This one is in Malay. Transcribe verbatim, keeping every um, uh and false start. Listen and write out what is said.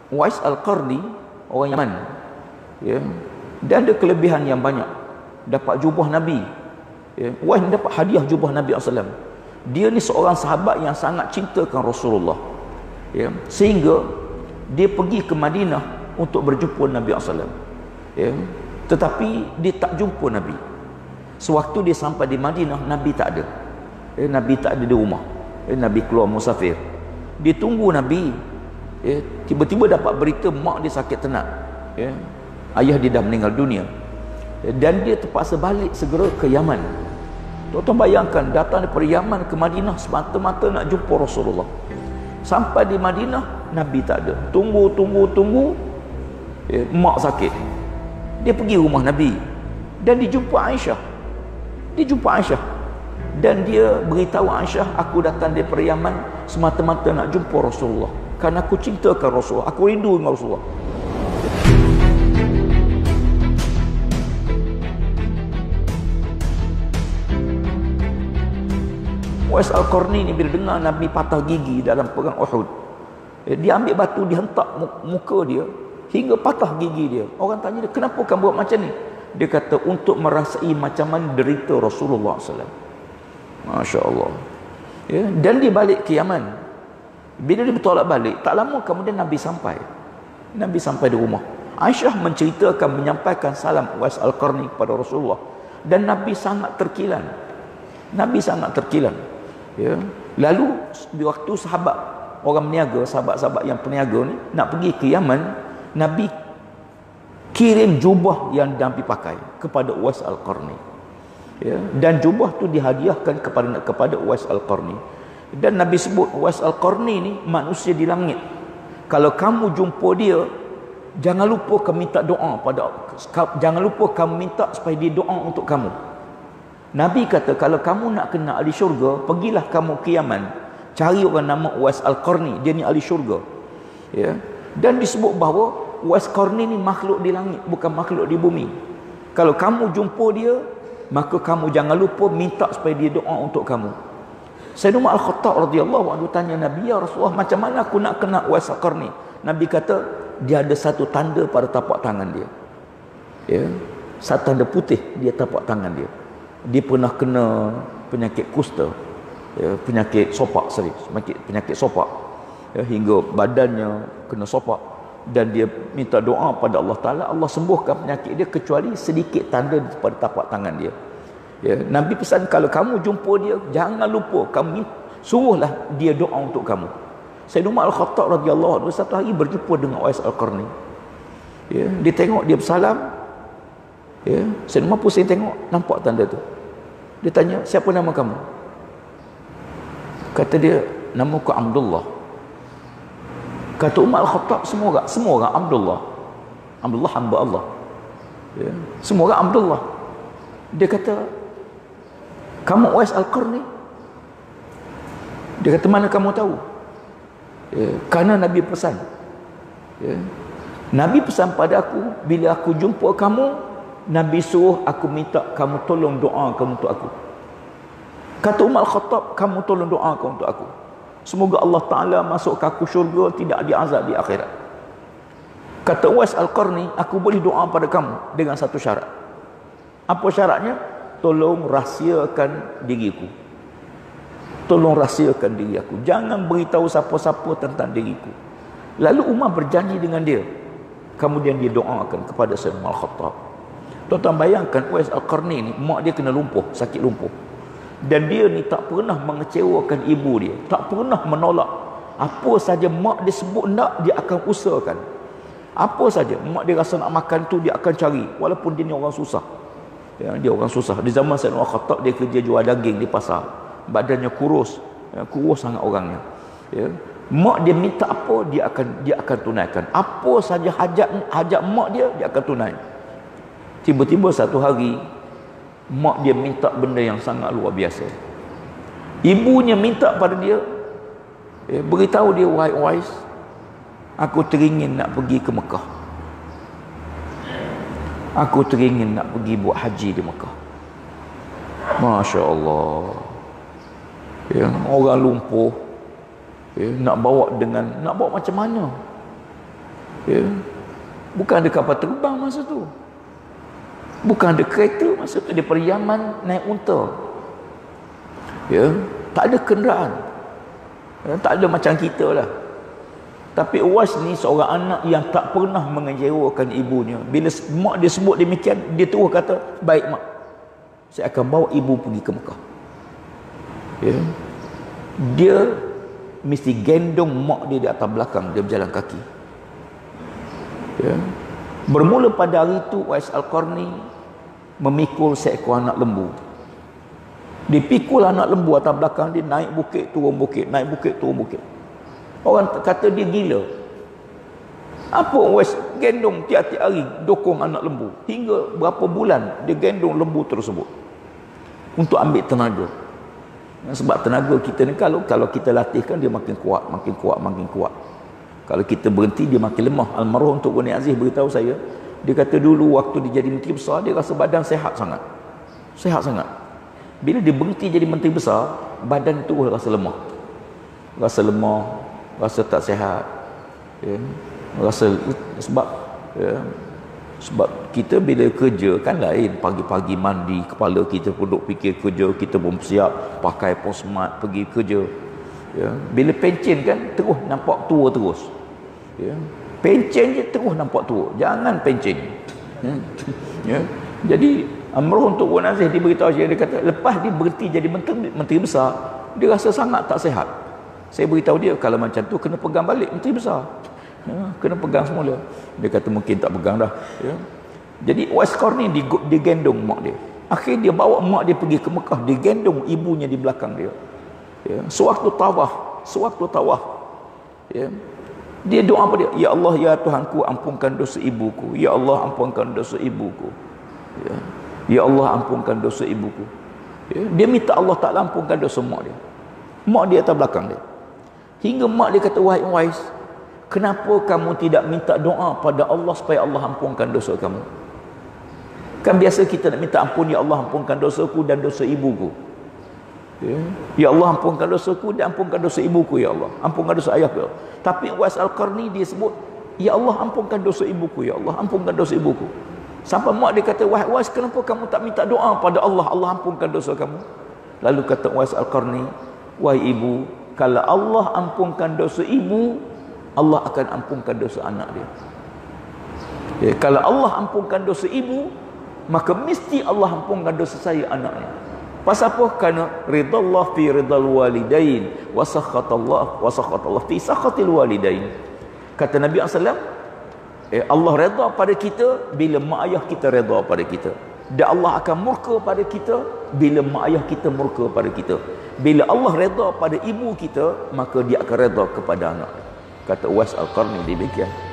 Uwais Al-Qarni orang Yaman, ya, dia ada kelebihan yang banyak. Dapat jubah Nabi, ya. Uwais dapat hadiah jubah Nabi sallallahu alaihi wasallam. Dia ni seorang sahabat yang sangat cintakan Rasulullah, ya, sehingga dia pergi ke Madinah untuk berjumpa Nabi sallallahu alaihi wasallam, ya. Tetapi dia tak jumpa Nabi. Sewaktu dia sampai di Madinah, Nabi tak ada, ya, Nabi tak ada di rumah, ya, Nabi keluar musafir. Dia tunggu Nabi, ya, tiba-tiba dapat berita mak dia sakit tenat, ya, ayah dia dah meninggal dunia, ya, dan dia terpaksa balik segera ke Yaman. Tuan-tuan bayangkan, datang daripada Yaman ke Madinah semata-mata nak jumpa Rasulullah. Sampai di Madinah, Nabi tak ada. Tunggu, tunggu, tunggu, ya, mak sakit. Dia pergi rumah Nabi dan dijumpa Aisyah. Dia jumpa Aisyah dan dia beritahu Aisyah, aku datang daripada Yaman semata-mata nak jumpa Rasulullah, kerana aku cintakan Rasulullah, aku rindu dengan Rasulullah. Uwais Al-Qarni ni bila dengar Nabi patah gigi dalam perang Uhud, dia ambil batu dihentak muka dia hingga patah gigi dia. Orang tanya dia, kenapa kamu buat macam ni? Dia kata, untuk merasai macam mana derita Rasulullah sallallahu alaihi wasallam. Masya Allah, ya. Dan dia balik ke Yaman. Bila dia bertolak balik, tak lama kemudian Nabi sampai. Nabi sampai di rumah. Aisyah menceritakan, menyampaikan salam Uwais Al-Qarni kepada Rasulullah, dan Nabi sangat terkilan. Nabi sangat terkilan, ya. Lalu di waktu sahabat orang berniaga, sahabat-sahabat yang peniaga ni nak pergi ke Yaman, Nabi kirim jubah yang Nabi pakai kepada Uwais Al-Qarni, ya, dan jubah tu dihadiahkan kepada kepada Uwais Al-Qarni. Dan Nabi sebut Uwais Al-Qarni ni manusia di langit. Kalau kamu jumpa dia, jangan lupa kamu minta doa pada, jangan lupa kamu minta supaya dia doa untuk kamu. Nabi kata, kalau kamu nak kena ahli syurga, pergilah kamu ke Yaman, cari orang nama Uwais Al-Qarni, dia ni ahli syurga, ya. Dan disebut bahawa Uwais Qarni ni makhluk di langit, bukan makhluk di bumi. Kalau kamu jumpa dia, maka kamu jangan lupa minta supaya dia doa untuk kamu. Sayyidina Umar Al-Khattab radhiyallahu anhu tanya Nabi, ya Rasulullah, macam mana aku nak kena Uwais Qarni? Nabi kata, dia ada satu tanda pada tapak tangan dia, ya, satu tanda putih dia tapak tangan dia. Dia pernah kena penyakit kusta, ya, penyakit sopak, sorry, penyakit, penyakit sopak, ya, hingga badannya kena sopak, dan dia minta doa pada Allah Ta'ala, Allah sembuhkan penyakit dia kecuali sedikit tanda pada tapak tangan dia, ya. Nabi pesan, kalau kamu jumpa dia, jangan lupa kamu suruhlah dia doa untuk kamu. Sayyidina Umar Al-Khattab radhiyallahu anhu satu hari berjumpa dengan Uwais Al-Qarni, ya. Dia tengok, dia bersalam, ya. Sayyidina Umar pusing tengok, nampak tanda tu. Dia tanya, siapa nama kamu? Kata dia, namaku Abdullah. Kata Umar Al-Khattab, semua orang, semua orang Abdullah. Abdullah hamba Allah, ya. Semua orang Abdullah. Dia kata, kamu Uwais Al-Qarni? Dia kata, mana kamu tahu? Ya, kerana Nabi pesan, ya. Nabi pesan pada aku, bila aku jumpa kamu, Nabi suruh aku minta kamu tolong doakan untuk aku. Kata Umar Al-Khattab, kamu tolong doakan untuk aku, semoga Allah Ta'ala masuk ke aku syurga, tidak diazab di akhirat. Kata Uwais Al-Qarni, aku boleh doa pada kamu dengan satu syarat. Apa syaratnya? Tolong rahsiakan diriku. Tolong rahsiakan diri aku, jangan beritahu siapa-siapa tentang diriku. Lalu Umar berjanji dengan dia, kemudian dia doakan kepada Sayyidina Al-Khattab. Tuan-tuan bayangkan, Uwais Al-Qarni ni, mak dia kena lumpuh, sakit lumpuh, dan dia ni tak pernah mengecewakan ibu dia, tak pernah menolak. Apa saja mak dia sebut nak, dia akan usahakan. Apa saja mak dia rasa nak makan tu, dia akan cari, walaupun dia ni orang susah, ya, dia orang susah. Di zaman Sayyidina Al-Khattab, dia kerja jual daging di pasar, badannya kurus, ya, kurus sangat orangnya, ya. Mak dia minta apa, dia akan dia akan tunaikan. Apa saja hajat hajat mak dia, dia akan tunai. Tiba-tiba satu hari, mak dia minta benda yang sangat luar biasa. Ibunya minta pada dia, eh, beritahu dia, wahai Uwais, aku teringin nak pergi ke Mekah. Aku teringin nak pergi buat haji di Mekah. Masya Allah, ya, orang lumpuh, ya, nak bawa dengan nak bawa macam mana? Ya. Bukan ada kapal terbang masa tu. Bukan ada kereta masa tu. Daripada Yaman naik unta. Ya. Tak ada kenderaan. Ya. Tak ada macam kita lah. Tapi Uwais ni seorang anak yang tak pernah mengecewakan ibunya. Bila mak dia sebut demikian, dia terus kata, baik mak, saya akan bawa ibu pergi ke Mekah. Ya. Dia mesti gendong mak dia di atas belakang, dia berjalan kaki. Ya. Bermula pada hari itu Uwais Al-Qarni memikul seekor anak lembu. Dipikul anak lembu atas belakang dia, naik bukit turun bukit, naik bukit turun bukit. Orang kata dia gila. Apa Uwais gendong tiap-tiap hari dokong anak lembu, hingga berapa bulan dia gendong lembu tersebut untuk ambil tenaga. Sebab tenaga kita ni, kalau kalau kita latihkan dia makin kuat, makin kuat, makin kuat. Kalau kita berhenti dia makin lemah. Almarhum Tok Gani Aziz beritahu saya, dia kata dulu waktu dia jadi menteri besar, dia rasa badan sehat sangat. Sehat sangat. Bila dia berhenti jadi menteri besar, badan tu rasa lemah. Rasa lemah, rasa tak sihat. Ya. Rasa sebab ya, sebab kita bila kerja kan lain, pagi-pagi mandi, kepala kita pun duk fikir kerja, kita pun siap pakai posmat pergi kerja. Ya. Bila pencen kan terus nampak tua terus. Ya. Pencen je terus nampak tua. Jangan pencen. Ya. Ya. Jadi Almarhum Tok Wan Aziz dia beritahu saya, dia kata lepas dia berhenti jadi menteri, menteri besar, dia rasa sangat tak sihat. Saya beritahu dia, kalau macam tu kena pegang balik menteri besar. Ya, kena pegang semula. Dia kata mungkin tak pegang dah. Ya. Jadi Uwais Qarni digendong mak dia. Akhirnya dia bawa mak dia pergi ke Mekah, digendong ibunya di belakang dia. Ya. Sewaktu tawaf, sewaktu tawaf, ya, dia doa apa dia? Ya Allah, ya Tuhanku, ampunkan dosa ibuku. Ya Allah, ampunkan dosa ibuku. Ya, ya Allah, ampunkan dosa ibuku. Ya. Dia minta Allah Ta'ala ampunkan dosa mak dia. Mak dia atas belakang dia. Hingga mak dia kata, wahai Uwais, kenapa kamu tidak minta doa pada Allah supaya Allah ampunkan dosa kamu? Kan biasa kita nak minta ampun, ya Allah ampunkan dosaku dan dosa ibuku. Ya, ya Allah ampunkan dosaku dan ampunkan dosa ibuku, ya Allah. Ampunkan dosa ayahku. Tapi Uwais Al-Qarni dia sebut, ya Allah ampunkan dosa ibuku, ya Allah ampunkan dosa ibuku. Sampai mak dia kata, wahai Uwais, kenapa kamu tak minta doa pada Allah, Allah ampunkan dosa kamu? Lalu kata Uwais Al-Qarni, wahai ibu, kalau Allah ampunkan dosa ibu, Allah akan ampunkan dosa anak dia. Ya, kalau Allah ampunkan dosa ibu, maka mesti Allah ampunkan dosa saya, anaknya. Pasal apa? Kerana ridallah fi ridal walidain wa sakhatallah wa sakhatallah fi sakhatil walidain. Kata Nabi sallallahu alaihi wasallam, eh, Allah redha pada kita bila mak ayah kita redha pada kita. Dan Allah akan murka pada kita bila mak ayah kita murka pada kita. Bila Allah redha pada ibu kita, maka dia akan redha kepada anak. Kata Uwais Al-Qarni demikian.